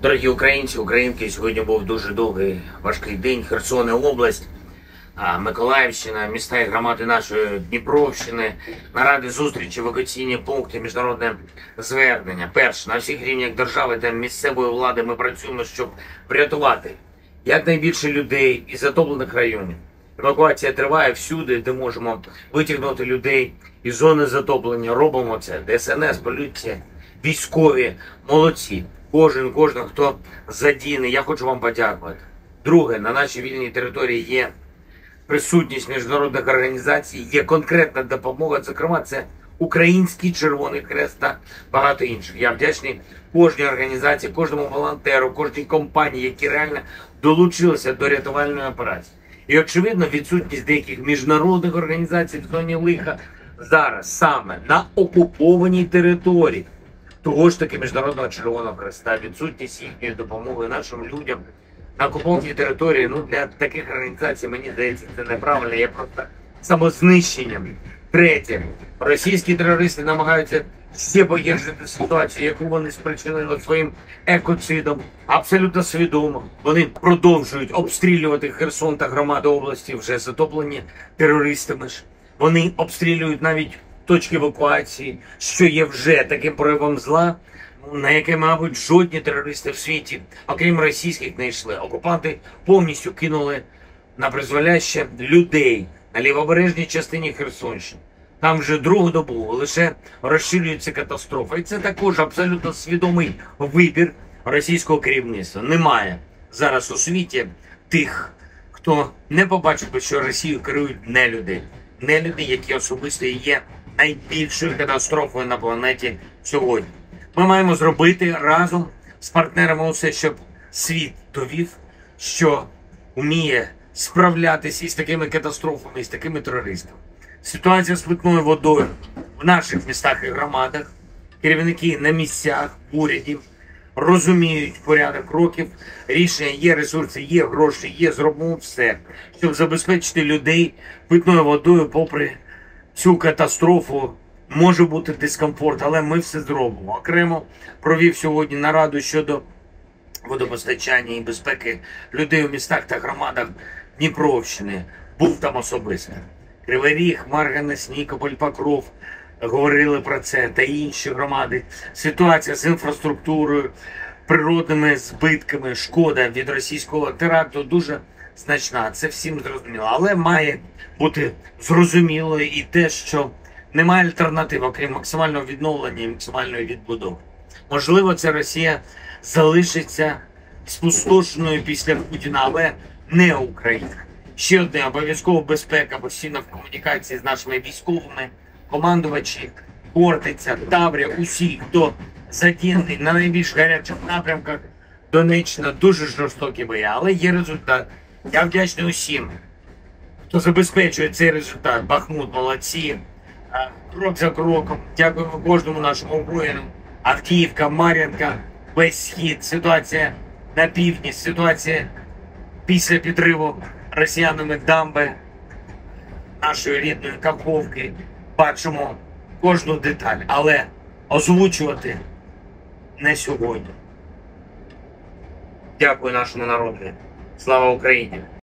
Дорогі українці, українки, сьогодні був дуже довгий, важкий день. Херсон і область, Миколаївщина, міста і громади нашої Дніпровщини, наради, зустрічі, евакуаційні пункти, міжнародне звернення. Перше, на всіх рівнях держави та місцевої влади ми працюємо, щоб врятувати якнайбільше людей із затоплених районів. Евакуація триває всюди, де можемо витягнути людей із зони затоплення. Робимо це. ДСНС, поліція, військові, молодці. Кожен, хто задіяний, я хочу вам подякувати. Друге, на нашій вільній території є присутність міжнародних організацій, є конкретна допомога, зокрема, це Український Червоний Хрест та багато інших. Я вдячний кожній організації, кожному волонтеру, кожній компанії, які реально долучилися до рятувальної операції. І, очевидно, відсутність деяких міжнародних організацій в зоні лиха зараз саме на окупованій території того ж таки Міжнародного Червоного Хреста, відсутність їхньої допомоги нашим людям на окупованій території, для таких організацій, мені здається, це неправильно, є просто самознищенням. Третє, російські терористи намагаються ще погіршити ситуацію, яку вони спричинили своїм екоцидом, абсолютно свідомо. Вони продовжують обстрілювати Херсон та громади області, вже затоплені терористами ж. Вони обстрілюють навіть точки евакуації, що є вже таким проявом зла, на яке, мабуть, жодні терористи в світі, окрім російських, не йшли. Окупанти повністю кинули на призволяще людей на лівобережній частині Херсонщини. Там вже другу добу лише розширюється катастрофа. І це також абсолютно свідомий вибір російського керівництва. Немає зараз у світі тих, хто не побачив, що Росією керують нелюди. Нелюди, які особисто є найбільшою катастрофою на планеті сьогодні. Ми маємо зробити разом з партнерами усе, щоб світ довів, що вміє справлятися із такими катастрофами, із такими терористами. Ситуація з питною водою в наших містах і громадах, керівники на місцях, урядів, розуміють порядок кроків, рішення, є ресурси, є гроші, є, зробимо все, щоб забезпечити людей питною водою попри цю катастрофу. Може бути дискомфорт, але ми все зробимо. Окремо провів сьогодні нараду щодо водопостачання і безпеки людей у містах та громадах Дніпровщини. Був там особисто. Кривий Ріг, Марганець, Нікополь, Покров говорили про це та інші громади. Ситуація з інфраструктурою, природними збитками, шкода від російського теракту дуже значна. Це всім зрозуміло. Але має бути зрозуміло і те, що немає альтернатив, окрім максимального відновлення і максимальної відбудови. Можливо, ця Росія залишиться спустошеною після Путіна, але не Україна. Ще одне, обов'язково безпека, постійно в комунікації з нашими військовими, командувачі, Хортиця, Таврія, усі, хто задіяний на найбільш гарячих напрямках. Донеччина, дуже жорстокі бої, але є результат. Я вдячний усім, хто забезпечує цей результат. Бахмут, молодці. Крок за кроком. Дякуємо кожному нашому воїну. Авдіївка, Мар'їнка, весь схід, ситуація на півдні, ситуація після підриву росіянами дамби нашої рідної Каховки. Бачимо кожну деталь, але озвучувати не сьогодні. Дякую нашому народу. Слава Україні!